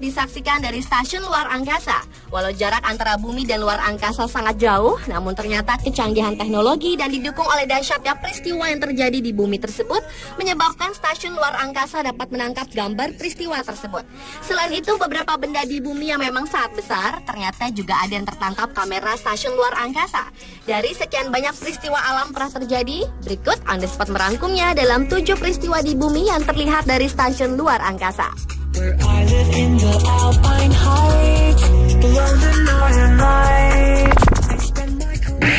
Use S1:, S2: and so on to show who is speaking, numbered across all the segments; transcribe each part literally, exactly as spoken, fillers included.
S1: disaksikan dari stasiun luar angkasa. Walau jarak antara bumi dan luar angkasa sangat jauh, namun ternyata kecanggihan teknologi dan didukung oleh dahsyatnya peristiwa yang terjadi di bumi tersebut menyebabkan stasiun luar angkasa dapat menangkap gambar peristiwa tersebut. Selain itu, beberapa benda di bumi yang memang sangat besar, ternyata juga ada yang tertangkap kamera stasiun luar angkasa. Dari sekian banyak peristiwa alam pernah terjadi, berikut On The Spot merangkumnya dalam tujuh peristiwa di bumi yang terlihat dari stasiun luar angkasa.
S2: Where I live in the Alpine heights, below the northern lights, I spend my career.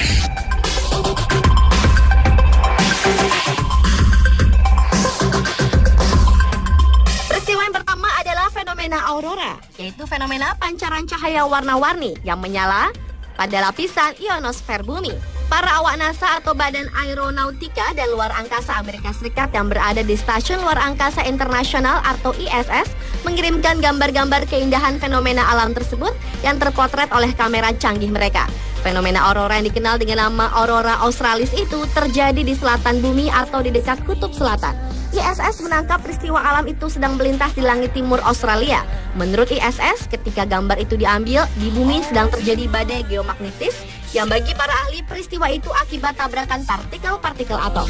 S1: Peristiwa yang pertama adalah fenomena aurora, yaitu fenomena pancaran cahaya warna-warni yang menyala pada lapisan ionosfer bumi. Para awak NASA atau Badan Aeronautika dan Luar Angkasa Amerika Serikat yang berada di Stasiun Luar Angkasa Internasional atau I S S mengirimkan gambar-gambar keindahan fenomena alam tersebut yang terpotret oleh kamera canggih mereka. Fenomena aurora yang dikenal dengan nama aurora australis itu terjadi di selatan bumi atau di dekat kutub selatan. I S S menangkap peristiwa alam itu sedang melintas di langit timur Australia. Menurut I S S, ketika gambar itu diambil, di bumi sedang terjadi badai geomagnetis yang bagi para ahli peristiwa itu akibat tabrakan partikel-partikel atom.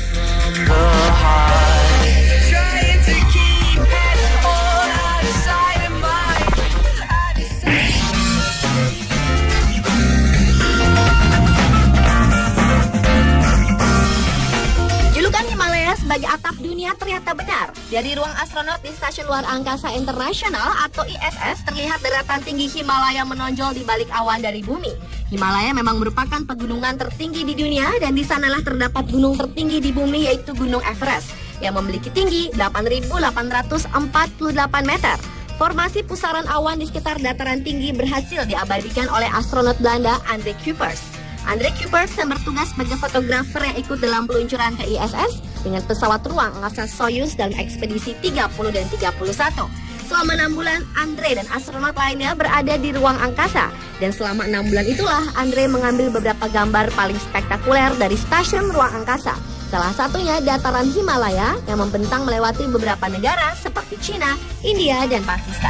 S1: Julukan Himalaya sebagai atap dunia ternyata benar. Dari ruang astronot di Stasiun Luar Angkasa Internasional atau I S S terlihat daratan tinggi Himalaya menonjol di balik awan dari bumi. Himalaya memang merupakan pegunungan tertinggi di dunia dan di sanalah terdapat gunung tertinggi di bumi yaitu Gunung Everest yang memiliki tinggi delapan ribu delapan ratus empat puluh delapan meter. Formasi pusaran awan di sekitar dataran tinggi berhasil diabadikan oleh astronot Belanda André Kuipers. André Kuipers yang bertugas sebagai fotografer yang ikut dalam peluncuran ke I S S dengan pesawat ruang angkasa Soyuz dalam ekspedisi tiga puluh dan tiga puluh satu. Selama enam bulan, Andre dan astronot lainnya berada di ruang angkasa. Dan selama enam bulan itulah, Andre mengambil beberapa gambar paling spektakuler dari stasiun ruang angkasa. Salah satunya dataran Himalaya yang membentang melewati beberapa negara seperti China, India, dan Pakistan.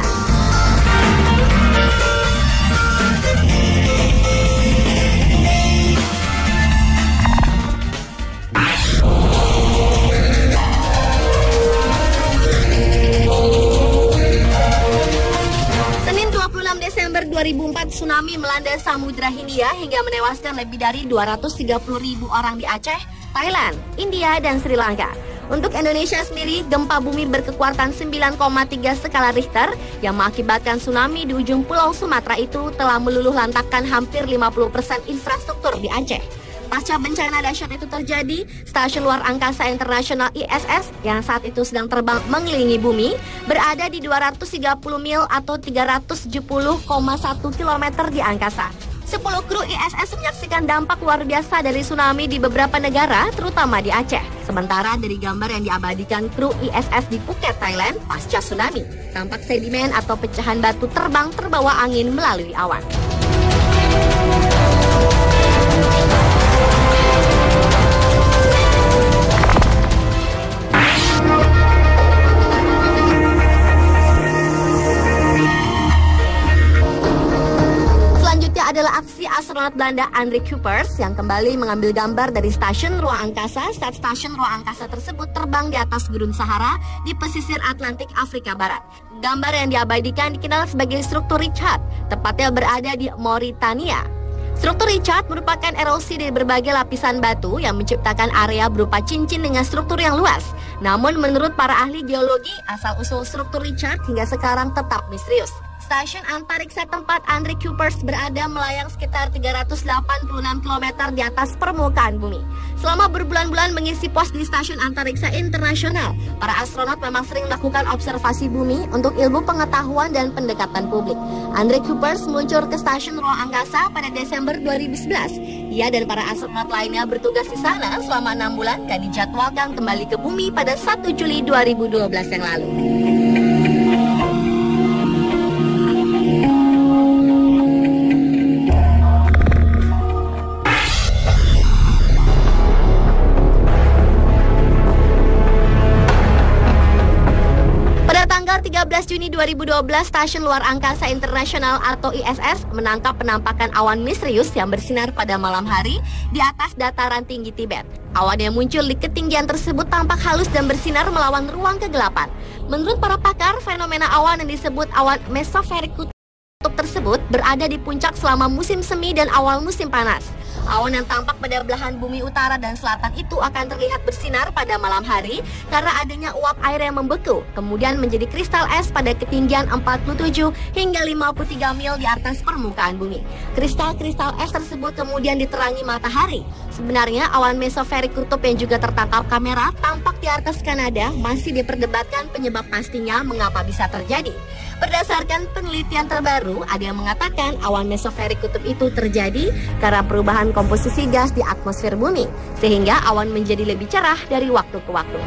S1: Desember dua ribu empat, tsunami melanda Samudra Hindia hingga menewaskan lebih dari dua ratus tiga puluh ribu orang di Aceh, Thailand, India, dan Sri Lanka. Untuk Indonesia sendiri, gempa bumi berkekuatan sembilan koma tiga skala Richter yang mengakibatkan tsunami di ujung pulau Sumatera itu telah meluluh lantakkan hampir lima puluh persen infrastruktur di Aceh. Pasca bencana dahsyat itu terjadi, Stasiun Luar Angkasa Internasional I S S yang saat itu sedang terbang mengelilingi bumi berada di dua ratus tiga puluh mil atau tiga ratus tujuh puluh koma satu kilometer di angkasa. sepuluh kru I S S menyaksikan dampak luar biasa dari tsunami di beberapa negara, terutama di Aceh. Sementara dari gambar yang diabadikan kru I S S di Phuket, Thailand, pasca tsunami, tampak sedimen atau pecahan batu terbang terbawa angin melalui awan. Adalah aksi astronot Belanda André Kuipers yang kembali mengambil gambar dari stasiun ruang angkasa saat stasiun ruang angkasa tersebut terbang di atas Gurun Sahara di pesisir Atlantik Afrika Barat. Gambar yang diabadikan dikenal sebagai struktur Richard, tepatnya berada di Mauritania. Struktur Richard merupakan erosi dari berbagai lapisan batu yang menciptakan area berupa cincin dengan struktur yang luas. Namun menurut para ahli geologi, asal-usul struktur Richard hingga sekarang tetap misterius. Stasiun antariksa tempat André Kuipers berada melayang sekitar tiga ratus delapan puluh enam kilometer di atas permukaan bumi. Selama berbulan-bulan mengisi pos di Stasiun Antariksa Internasional, para astronot memang sering melakukan observasi bumi untuk ilmu pengetahuan dan pendekatan publik. André Kuipers meluncur ke Stasiun Ruang Angkasa pada Desember dua ribu sebelas. Ia dan para astronot lainnya bertugas di sana selama enam bulan dan dijadwalkan kembali ke bumi pada satu Juli dua ribu dua belas yang lalu. belas Juni dua ribu dua belas, Stasiun Luar Angkasa Internasional atau I S S menangkap penampakan awan misterius yang bersinar pada malam hari di atas dataran tinggi Tibet. Awan yang muncul di ketinggian tersebut tampak halus dan bersinar melawan ruang kegelapan. Menurut para pakar, fenomena awan yang disebut awan mesosferik kutub tersebut berada di puncak selama musim semi dan awal musim panas. Awan yang tampak pada belahan bumi utara dan selatan itu akan terlihat bersinar pada malam hari karena adanya uap air yang membeku, kemudian menjadi kristal es pada ketinggian empat puluh tujuh hingga lima puluh tiga mil di atas permukaan bumi. Kristal-kristal es tersebut kemudian diterangi matahari. Sebenarnya awan mesosferik kutub yang juga tertangkap kamera tampak di atas Kanada masih diperdebatkan penyebab pastinya mengapa bisa terjadi. Berdasarkan penelitian terbaru, ada yang mengatakan awan mesosferik kutub itu terjadi karena perubahan komposisi gas di atmosfer bumi, sehingga awan menjadi lebih cerah dari waktu ke waktu.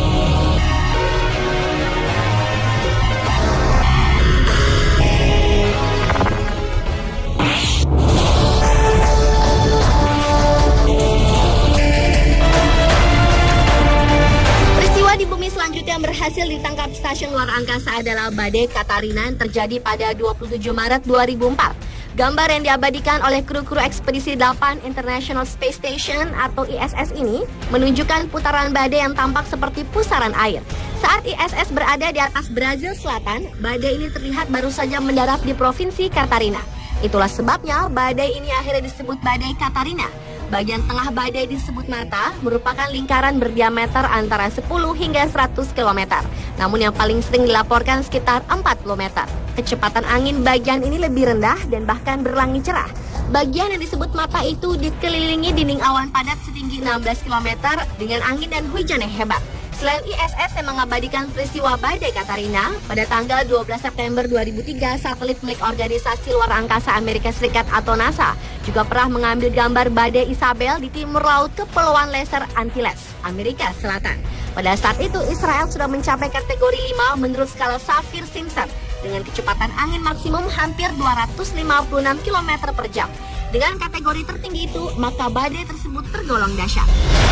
S1: Selanjutnya yang berhasil ditangkap Stasiun Luar Angkasa adalah badai Katrina yang terjadi pada dua puluh tujuh Maret dua ribu empat. Gambar yang diabadikan oleh kru-kru ekspedisi delapan International Space Station atau I S S ini menunjukkan putaran badai yang tampak seperti pusaran air. Saat I S S berada di atas Brazil Selatan, badai ini terlihat baru saja mendarat di Provinsi Katrina. Itulah sebabnya badai ini akhirnya disebut badai Katrina. Bagian tengah badai disebut mata, merupakan lingkaran berdiameter antara sepuluh hingga seratus kilometer. Namun yang paling sering dilaporkan sekitar empat puluh meter. Kecepatan angin bagian ini lebih rendah dan bahkan berlangit cerah. Bagian yang disebut mata itu dikelilingi dinding awan padat setinggi enam belas kilometer dengan angin dan hujan yang hebat. Selain I S S yang mengabadikan peristiwa badai Katrina, pada tanggal dua belas September dua ribu tiga, satelit milik Organisasi Luar Angkasa Amerika Serikat atau NASA juga pernah mengambil gambar badai Isabel di timur laut Kepulauan Lesser Antilles, Amerika Selatan. Pada saat itu, Israel sudah mencapai kategori lima menurut skala Saffir-Simpson dengan kecepatan angin maksimum hampir dua ratus lima puluh enam kilometer per jam. Dengan kategori tertinggi itu, maka badai tersebut tergolong dahsyat.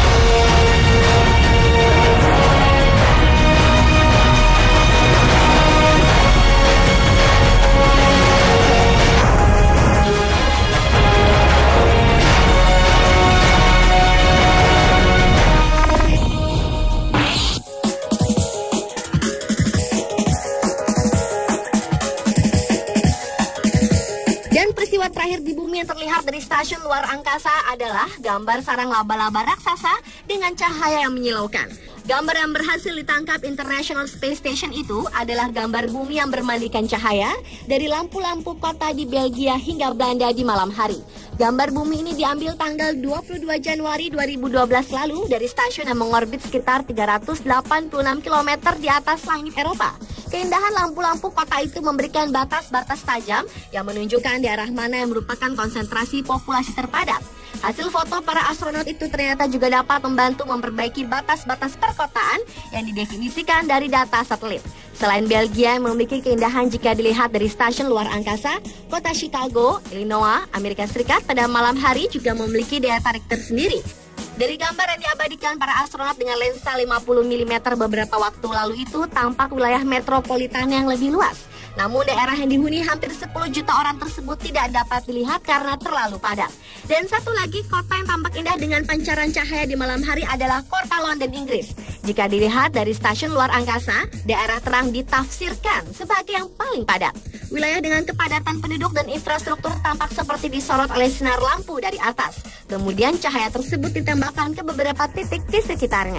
S1: Terakhir di bumi yang terlihat dari Stasiun Luar Angkasa adalah gambar sarang laba-laba raksasa dengan cahaya yang menyilaukan. Gambar yang berhasil ditangkap International Space Station itu adalah gambar bumi yang bermandikan cahaya dari lampu-lampu kota di Belgia hingga Belanda di malam hari. Gambar bumi ini diambil tanggal dua puluh dua Januari dua ribu dua belas lalu dari stasiun yang mengorbit sekitar tiga ratus delapan puluh enam kilometer di atas langit Eropa. Keindahan lampu-lampu kota itu memberikan batas-batas tajam yang menunjukkan daerah mana yang merupakan konsentrasi populasi terpadat. Hasil foto para astronot itu ternyata juga dapat membantu memperbaiki batas-batas perkotaan yang didefinisikan dari data satelit. Selain Belgia yang memiliki keindahan jika dilihat dari Stasiun Luar Angkasa, kota Chicago, Illinois, Amerika Serikat pada malam hari juga memiliki daya tarik tersendiri. Dari gambar yang diabadikan para astronot dengan lensa lima puluh milimeter beberapa waktu lalu itu, tampak wilayah metropolitan yang lebih luas. Namun daerah yang dihuni hampir sepuluh juta orang tersebut tidak dapat dilihat karena terlalu padat. Dan satu lagi kota yang tampak indah dengan pancaran cahaya di malam hari adalah kota London, Inggris. Jika dilihat dari Stasiun Luar Angkasa, daerah terang ditafsirkan sebagai yang paling padat. Wilayah dengan kepadatan penduduk dan infrastruktur tampak seperti disorot oleh sinar lampu dari atas. Kemudian cahaya tersebut ditembakkan ke beberapa titik di sekitarnya.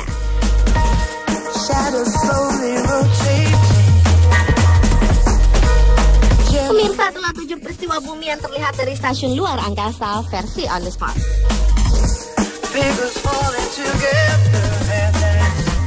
S1: Pemirsa, itulah tujuh peristiwa bumi yang terlihat dari Stasiun Luar Angkasa versi on the spot.